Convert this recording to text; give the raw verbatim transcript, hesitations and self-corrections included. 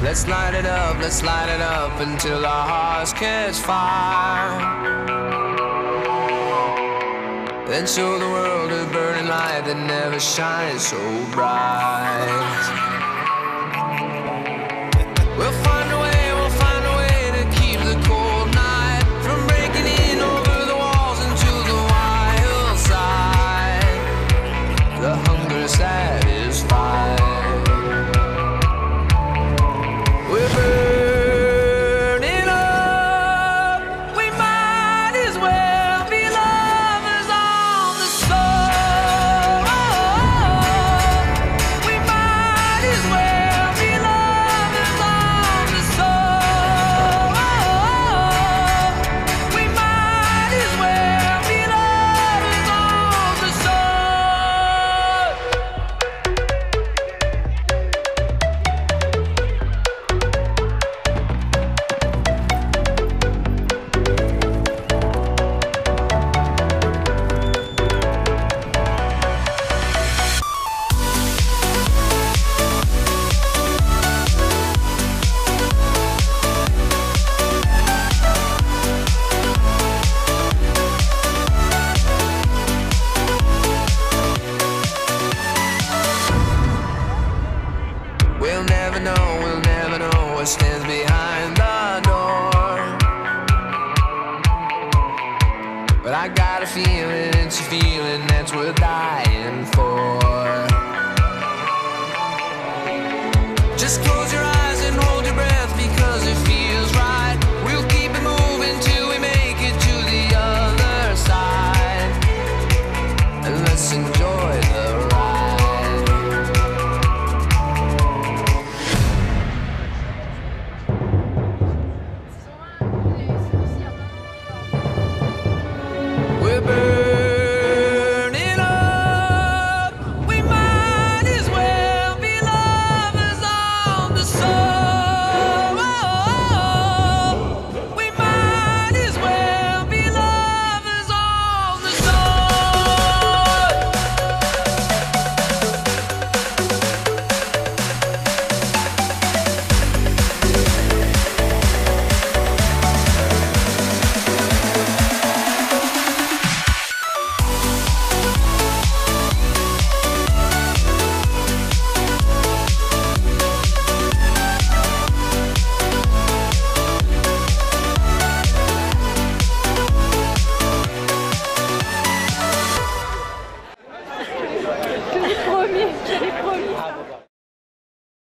Let's light it up, let's light it up until our hearts catch fire. Then show the world a burning light that never shines so bright. We'll find a way, we'll find a way to keep the cold night from breaking in over the walls into the wild side. The hunger satisfied. We're burning up. We might as well be lovers on the soul. We might as well be lovers on the soul. We might as well be lovers on the soul. We'll never know, we'll never know what stands behind the door. But I got a feeling, it's a feeling that's worth dying for. Just close your eyes.